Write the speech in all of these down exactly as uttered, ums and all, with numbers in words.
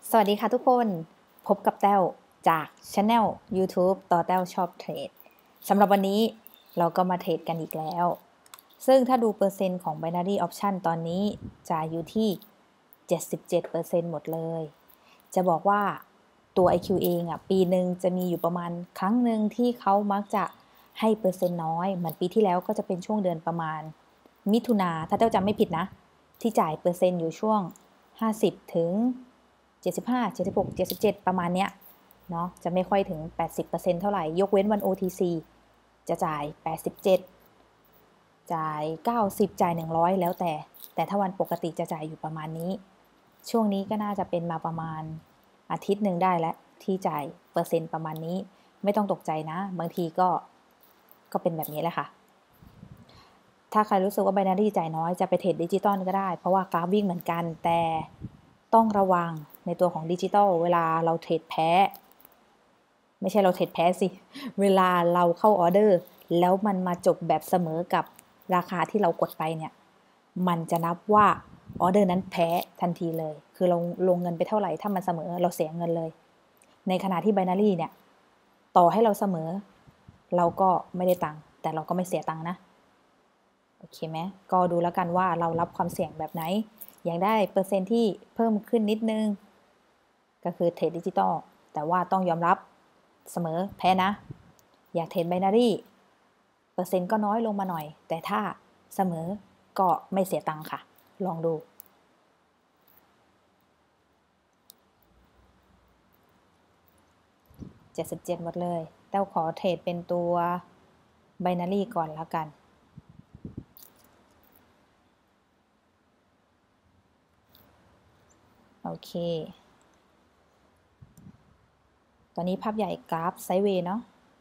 สวัสดีค่ะทุกคนพบกับแต้วจาก Channel YouTube ต่อแต้วชอบเทรดสำหรับวันนี้เราก็มาเทรดกันอีกแล้วซึ่งถ้าดูเปอร์เซ็นต์ของ Binary Option ตอนนี้จะอยู่ที่ เจ็ดสิบเจ็ดเปอร์เซ็นต์ หมดเลยจะบอกว่าตัว ไอ คิว เองอ่ะปีหนึ่งจะมีอยู่ประมาณครั้งหนึ่งที่เขามักจะให้เปอร์เซ็นต์น้อยเหมือนปีที่แล้วก็จะเป็นช่วงเดือนประมาณมิถุนาถ้าแต้วจำไม่ผิดนะที่จ่ายเปอร์เซ็นต์อยู่ช่วงห้าสิบถึงเจ็ดสิบห้า เจ็ดสิบหก เจ็ดสิบเจ็ดประมาณเนี้ยเนาะจะไม่ค่อยถึง แปดสิบเปอร์เซ็นต์ เท่าไหร่ยกเว้นวัน โอ ที ซี จะจ่ายแปดสิบเจ็ดจ่ายเก้าสิบจ่ายหนึ่งร้อยแล้วแต่แต่ถ้าวันปกติจะจ่ายอยู่ประมาณนี้ช่วงนี้ก็น่าจะเป็นมาประมาณอาทิตย์หนึ่งได้แล้วที่จ่ายเปอร์เซ็นต์ประมาณนี้ไม่ต้องตกใจนะบางทีก็ก็เป็นแบบนี้แหละค่ะถ้าใครรู้สึกว่า Binary จ่ายน้อยจะไปเทรดดิจิตอลก็ได้เพราะว่ากราฟวิ่งเหมือนกันแต่ต้องระวังในตัวของดิจิตอลเวลาเราเทรดแพ้ไม่ใช่เราเทรดแพ้สิเวลาเราเข้าออเดอร์แล้วมันมาจบแบบเสมอกับราคาที่เรากดไปเนี่ยมันจะนับว่าออเดอร์นั้นแพ้ทันทีเลยคือเราลงเงินไปเท่าไหร่ถ้ามันเสมอเราเสียเงินเลยในขณะที่ Binary เนี่ยต่อให้เราเสมอเราก็ไม่ได้ตังค์แต่เราก็ไม่เสียตังค์นะโอเคไหมก็ดูแล้วกันว่าเรารับความเสี่ยงแบบไหนอยากได้เปอร์เซ็นต์ที่เพิ่มขึ้นนิดนึงก็คือเทรดดิจิตอลแต่ว่าต้องยอมรับเสมอแพ้นะอยากเทรด Binary เปอร์เซ็นต์ก็น้อยลงมาหน่อยแต่ถ้าเสมอก็ไม่เสียตังค์ค่ะลองดูเจ็ดสิบเจ็ดหมดเลยแต้วขอเทรดเป็นตัว Binary ก่อนแล้วกันโอเคตอนนี้ภาพใหญ่กราฟไซด์เวย์เนาะ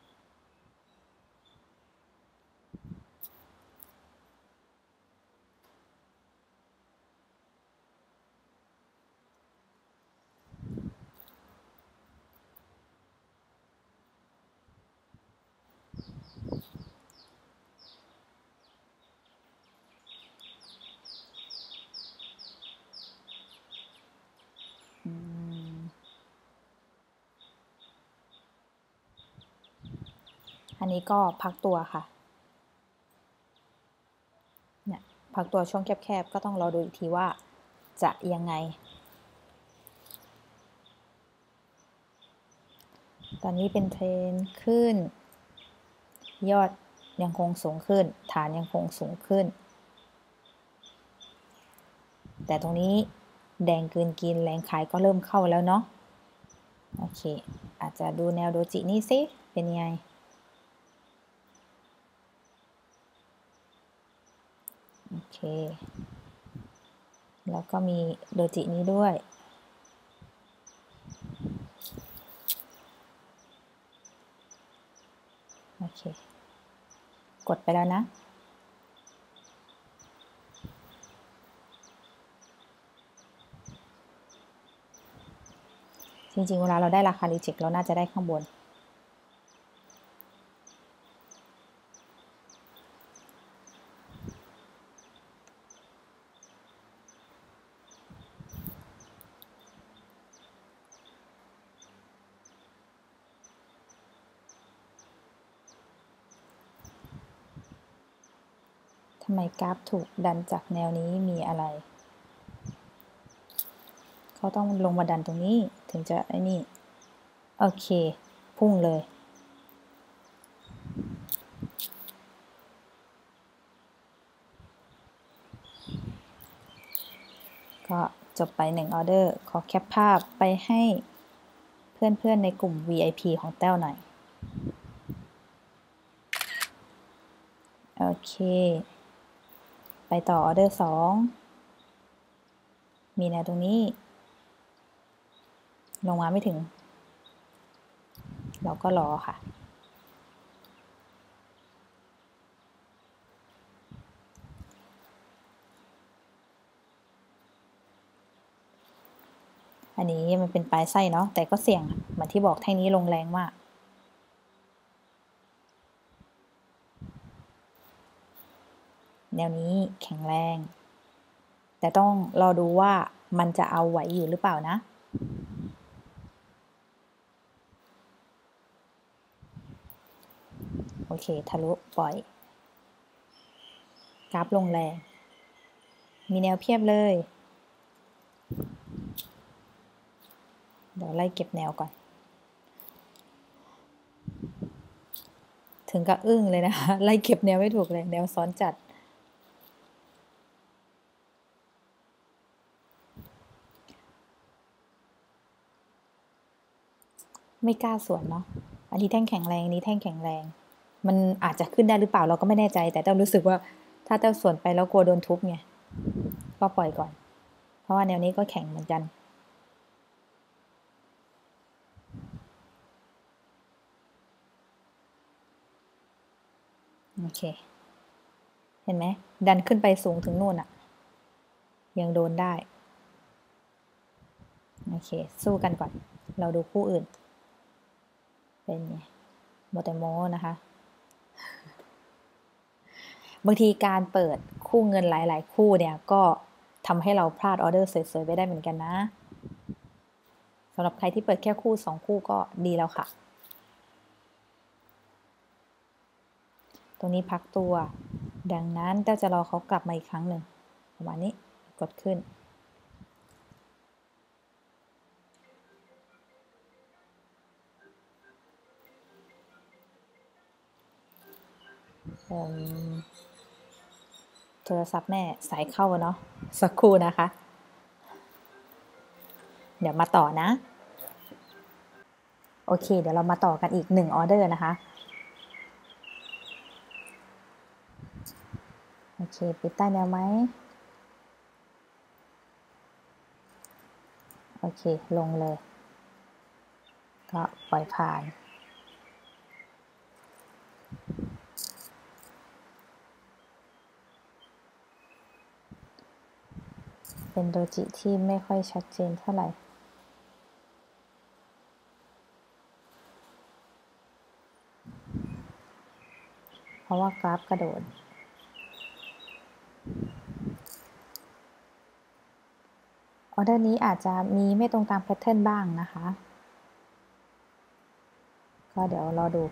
อันนี้ก็พักตัวค่ะเนี่ยพักตัวช่วงแคบๆก็ต้องรอดูอีกทีว่าจะยังไงตอนนี้เป็นเทรนขึ้นยอดยังคงสูงขึ้นฐานยังคงสูงขึ้นแต่ตรงนี้แดงเกินกินแรงขายก็เริ่มเข้าแล้วเนาะโอเคอาจจะดูแนวโดจินี่สิเป็นไงโอเคแล้วก็มีโดจินี้ด้วยโอเคกดไปแล้วนะจริงๆเวลาเราได้ราคารีเจ็คเราน่าจะได้ข้างบนทำไมกราฟถูกดันจากแนวนี้มีอะไรเขาต้องลงมาดันตรงนี้ถึงจะไอ้นี่โอเคพุ่งเลยก็จบไปหนึ่งออเดอร์ขอแคปภาพไปให้เพื่อนๆในกลุ่ม วี ไอ พี ของแต้วหน่อยโอเคไปต่อออเดอร์สองมีแนวตรงนี้ลงมาไม่ถึงเราก็รอค่ะอันนี้มันเป็นปลายไส้เนาะแต่ก็เสี่ยงเหมือนที่บอกแท่งนี้ลงแรงมากแนวนี้แข็งแรงแต่ต้องรอดูว่ามันจะเอาไหวอยู่หรือเปล่านะเคทะลุปล่อยกราฟลงแรงมีแนวเพียบเลยเดี๋ยวไล่เก็บแนวก่อนถึงกับอึ้งเลยนะคะไล่เก็บแนวไม่ถูกเลยแนวซ้อนจัดไม่กล้าสวนเนาะอันนี้แท่งแข็งแรงนี้แท่งแข็งแรงมันอาจจะขึ้นได้หรือเปล่าเราก็ไม่แน่ใจแต่เต้ารู้สึกว่าถ้าเต้าสวนไปแล้วกลัวโดนทุบไงก็ปล่อยก่อนเพราะว่าแนวนี้ก็แข็งเหมือนกันโอเคเห็นไหมดันขึ้นไปสูงถึงนู่นอะยังโดนได้โอเคสู้กันก่อนเราดูคู่อื่นเป็นไงโมเตโมนะคะบางทีการเปิดคู่เงินหลายๆคู่เนี่ยก็ทำให้เราพลาดออเดอร์สวยๆไปได้เหมือนกันนะสำหรับใครที่เปิดแค่คู่สองคู่ก็ดีแล้วค่ะตรงนี้พักตัวดังนั้นเต้าจะรอเขากลับมาอีกครั้งหนึ่งประมาณนี้กดขึ้นโทรศัพท์แม่สายเข้าเนาะสักครู่นะคะเดี๋ยวมาต่อนะโอเคเดี๋ยวเรามาต่อกันอีกหนึ่งออเดอร์นะคะโอเคปิดใต้แนวไหมโอเคลงเลยก็ปล่อยผ่านเป็นโดจิที่ไม่ค่อยชัดเจนเท่าไหร่เพราะว่ากราฟกระโดดออเดอร์นี้อาจจะมีไม่ตรงตามแพทเทิร์นบ้างนะคะก็เดี๋ยวรอดู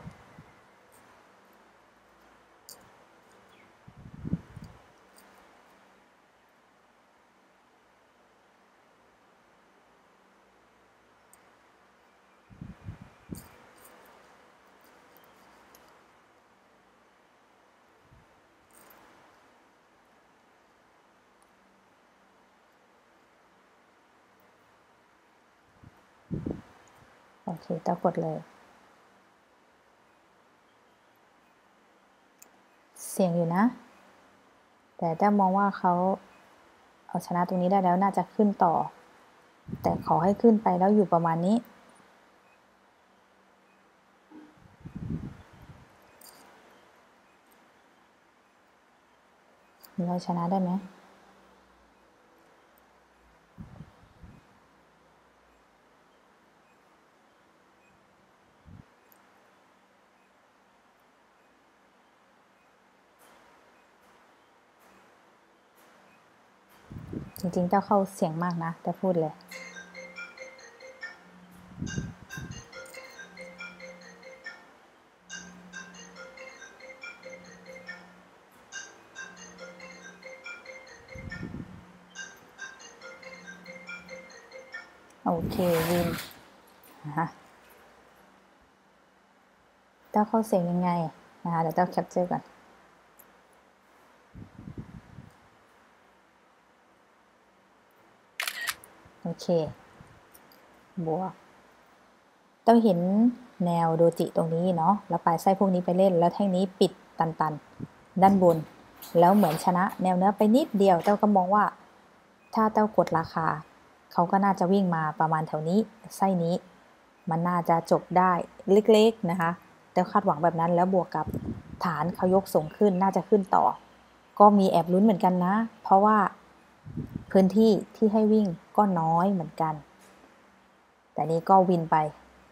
โอเคเต้ากดเลยเสี่ยงอยู่นะแต่เต้ามองว่าเขาเอาชนะตรงนี้ได้แล้วน่าจะขึ้นต่อแต่ขอให้ขึ้นไปแล้วอยู่ประมาณนี้เราชนะได้ไหมจริงๆเต้าเข้าเสียงมากนะแต่พูดเลยโอเควินนะคะเต้าเข้าเสียงยังไงนะคะเดี๋ยวเต้าแคปเจอร์ก่อนโอเคบวกเต้าเห็นแนวโดจิตรงนี้เนาะแล้วปลายไส้พวกนี้ไปเล่นแล้วแท่งนี้ปิดตันๆด้านบนแล้วเหมือนชนะแนวเนื้อไปนิดเดียวเต้าก็มองว่าถ้าเต้ากดราคาเขาก็น่าจะวิ่งมาประมาณแถวนี้ไส้นี้มันน่าจะจบได้เล็กๆนะคะแต่คาดหวังแบบนั้นแล้วบวกกับฐานเขายกสูงขึ้นน่าจะขึ้นต่อก็มีแอบลุ้นเหมือนกันนะเพราะว่าพื้นที่ที่ให้วิ่งก็น้อยเหมือนกันแต่นี้ก็วินไป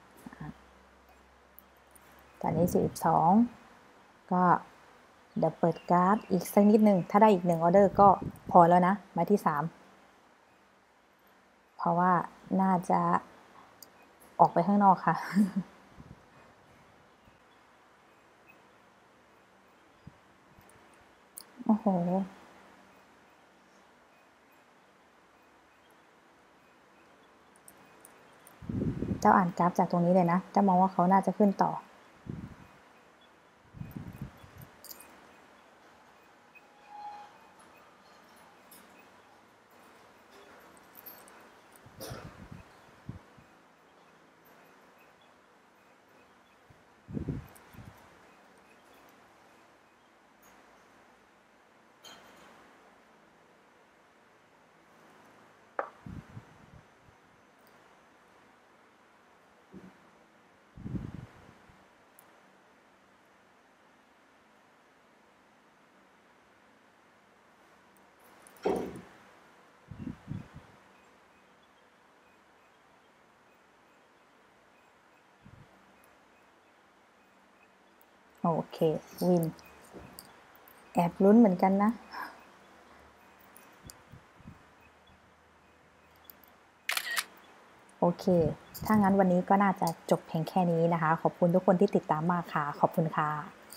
แต่นี้สี่สิบสองก็เดี๋ยวเปิดกราฟอีกสักนิดนึงถ้าได้อีกหนึ่งออเดอร์ก็พอแล้วนะไม้ที่สามเพราะว่าน่าจะออกไปข้างนอกค่ะโอ้โหเจ้าอ่านกราฟจากตรงนี้เลยนะเจ้ามองว่าเขาน่าจะขึ้นต่อโอเควินแอบลุ้นเหมือนกันนะโอเคถ้างั้นวันนี้ก็น่าจะจบเพียงแค่นี้นะคะขอบคุณทุกคนที่ติดตามมากค่ะขอบคุณค่ะ